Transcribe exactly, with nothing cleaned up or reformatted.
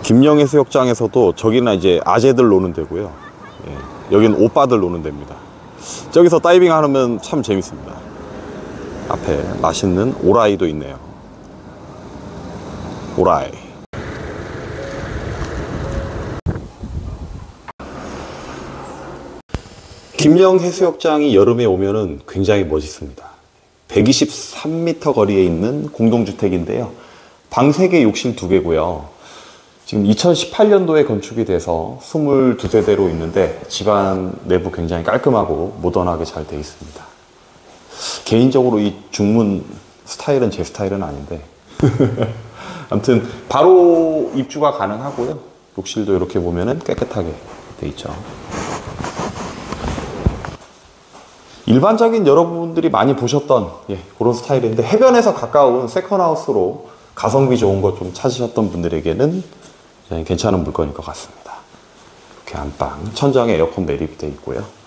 김영해수욕장에서도 저기는 이제 아재들 노는 데고요. 예, 여기는 오빠들 노는 데입니다. 저기서 다이빙 하면 참 재밌습니다. 앞에 맛있는 오라이도 있네요. 오라이. 김영해수욕장이 여름에 오면은 굉장히 멋있습니다. 백이십삼 미터 거리에 있는 공동주택인데요. 방 세 개, 욕실 두 개고요. 지금 이천십팔 년도에 건축이 돼서 이십이 세대로 있는데 집안 내부 굉장히 깔끔하고 모던하게 잘 되어 있습니다. 개인적으로 이 중문 스타일은 제 스타일은 아닌데 아무튼 바로 입주가 가능하고요. 욕실도 이렇게 보면은 깨끗하게 되어 있죠. 일반적인 여러분들이 많이 보셨던 예, 그런 스타일인데 해변에서 가까운 세컨하우스로 가성비 좋은 거 좀 찾으셨던 분들에게는 괜찮은 물건일 것 같습니다. 이렇게 안방, 천장에 에어컨 매립이 되어 있고요.